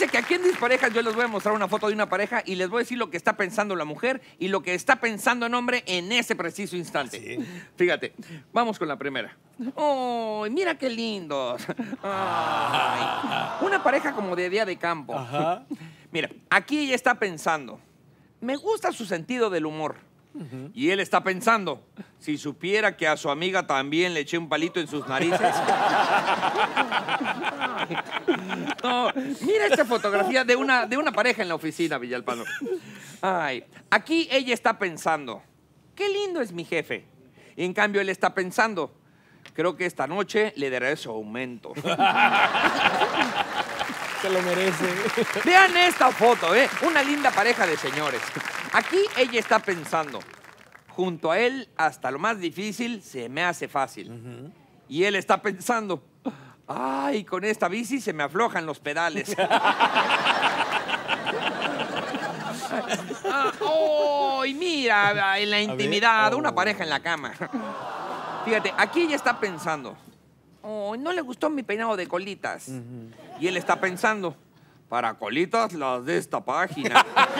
Fíjense que aquí en Disparejas yo les voy a mostrar una foto de una pareja y les voy a decir lo que está pensando la mujer y lo que está pensando el hombre en ese preciso instante. ¿Sí? Fíjate, vamos con la primera. ¡Oh, mira qué lindos! Ay, una pareja como de día de campo. Ajá. Mira, aquí ella está pensando, me gusta su sentido del humor. Y él está pensando, si supiera que a su amiga también le eché un palito en sus narices. No, mira esta fotografía de una pareja en la oficina, Villalpando. Ay, aquí ella está pensando, qué lindo es mi jefe. Y en cambio él está pensando, creo que esta noche le daré su aumento. Se lo merece. Vean esta foto, una linda pareja de señores. Aquí ella está pensando, junto a él hasta lo más difícil se me hace fácil. Y él está pensando, ay, con esta bici se me aflojan los pedales. Y mira, en la intimidad, una pareja en la cama. Fíjate, aquí ella está pensando, oh, no le gustó mi peinado de colitas. Y él está pensando, para colitas las de esta página.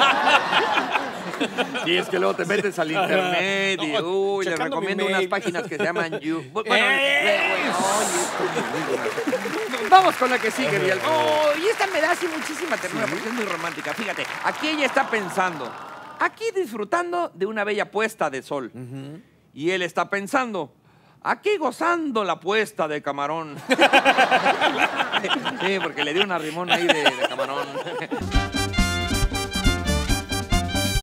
Y es que luego te metes al internet y les recomiendo unas páginas que se llaman You. Vamos con la que sigue, Vial. Y esta me da así muchísima ternura porque es muy romántica. Fíjate, aquí ella está pensando, aquí disfrutando de una bella puesta de sol. Y él está pensando, aquí gozando la puesta de camarón. Sí, porque le dio una rimón ahí de camarón.